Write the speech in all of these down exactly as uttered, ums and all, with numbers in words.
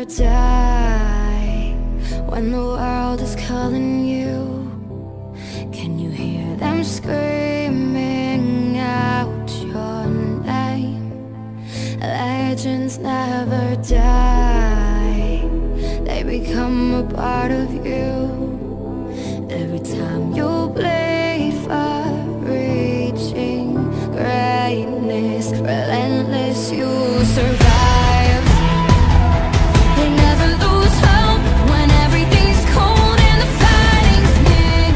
never die. When the world is calling you, can you hear them screaming out your name? Legends never die, they become a part of you. Every time you bleed for reaching greatness, relentless, you survive. They never lose hope when everything's cold and the fighting's near.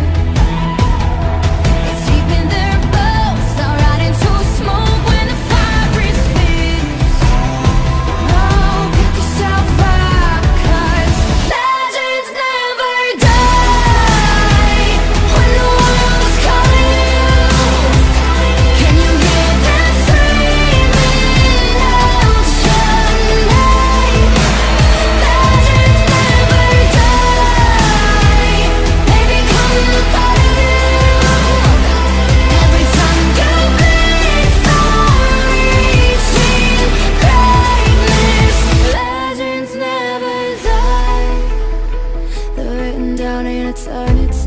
It's deep in their bones, they'll ride into smoke when the fire is fierce. Oh, pick yourself up, 'cause legends never die. When the world is calling you, can you hear them screaming out your name? Legends never die, they become a part of you. Every time you bleed for reaching greatness, legends never die. They're written down in eternity.